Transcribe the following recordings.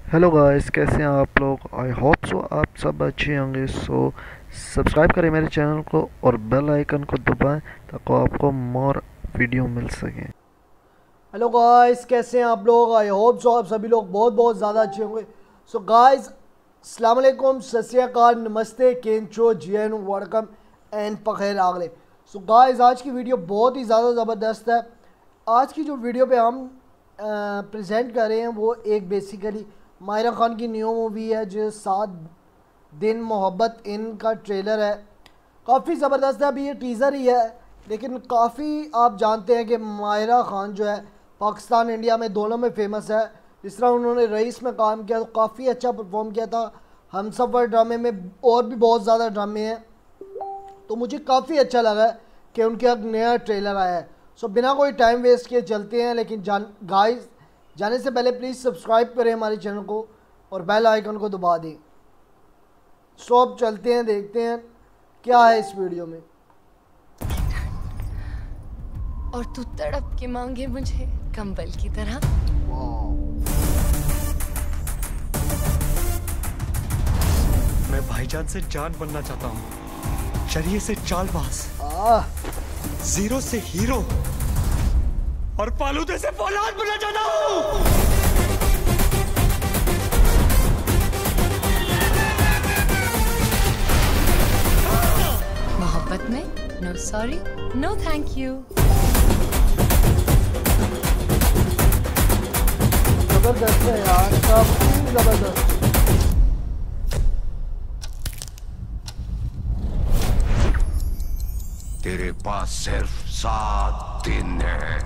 Hello guys, कैसे हैं आप लोग। आई होप सो आप सब अच्छे होंगे। सब्सक्राइब करें मेरे चैनल को और बेल आइकन को दबाएं ताकि आपको मोर वीडियो मिल सके। हेलो गाइस, कैसे हैं आप लोग। आई होप सो आप सभी लोग बहुत बहुत ज़्यादा अच्छे होंगे। सो गाइस, अस्सलाम वालेकुम, सत श्री अकाल, नमस्ते, केंचो, जियन, वड़कम एंड पखेर आगले। सो गाइस, आज की वीडियो बहुत ही ज़्यादा ज़बरदस्त है। आज की जो वीडियो पे हम प्रेजेंट कर रहे हैं वो एक बेसिकली माहिरा खान की न्यू मूवी है जो 7 दिन मोहब्बत इन का ट्रेलर है। काफ़ी ज़बरदस्त है। अभी ये टीज़र ही है, लेकिन काफ़ी आप जानते हैं कि माहिरा खान जो है पाकिस्तान इंडिया में दोनों में फेमस है। जिस तरह उन्होंने रईस में काम किया तो काफ़ी अच्छा परफॉर्म किया था। हम सफ़र ड्रामे में और भी बहुत ज़्यादा ड्रामे हैं, तो मुझे काफ़ी अच्छा लगा कि उनके अब नया ट्रेलर आया है। सो बिना कोई टाइम वेस्ट किए चलते हैं, लेकिन गाइस जाने से पहले प्लीज़ सब्सक्राइब करें हमारे चैनल को और बेल आइकन को दबा दें। सो अब चलते हैं, देखते हैं क्या है इस वीडियो में। और तू तड़प के मांगे मुझे कंबल की तरह। मैं भाईजान से जान बनना चाहता हूँ, शरीय से चालबाज, जीरो से हीरो और फालूदे से फौलाद बनना चाहता हूँ। मोहब्बत में no sorry no thank you. ज़बरदस्त है यार, काफ़ी ज़बरदस्त। तेरे पास सिर्फ 7 दिन है।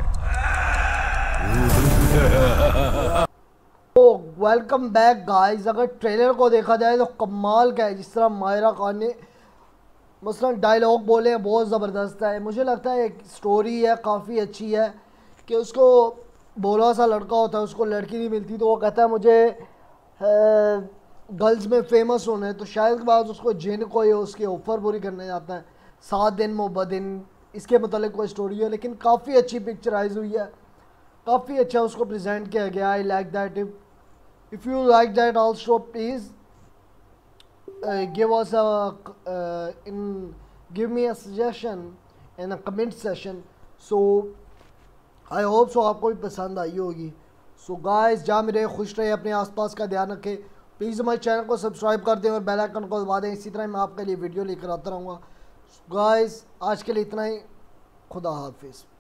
तो वेलकम बैक गाइस। अगर ट्रेलर को देखा जाए तो कमाल का है। जिस तरह माहिरा खान ने मसलन डायलॉग बोले हैं बहुत ज़बरदस्त है। मुझे लगता है एक स्टोरी है काफ़ी अच्छी है कि उसको भोला सा लड़का होता है, उसको लड़की नहीं मिलती तो वो कहता है मुझे गर्ल्स में फेमस होना है। तो शायद के बाद उसको जिन कोई उसकी ऑफ़र पूरी करने जाता है। 7 दिन मोहब्बत इन, इसके मतलब कोई स्टोरी है, लेकिन काफ़ी अच्छी पिक्चराइज हुई है, काफ़ी अच्छा उसको प्रेजेंट किया गया। I like that. If you like that also please give us a give me a suggestion in a comment section. So I hope so आपको भी पसंद आई होगी। सो गाइस, जहाँ भी रहे खुश रहे, अपने आसपास का ध्यान रखें। प्लीज़ हमारे चैनल को सब्सक्राइब कर दें और बेल आइकन को दबा दें। इसी तरह मैं आपके लिए वीडियो लेकर आता रहूँगा। गाइस आज के लिए इतना ही। खुदा हाफिज़।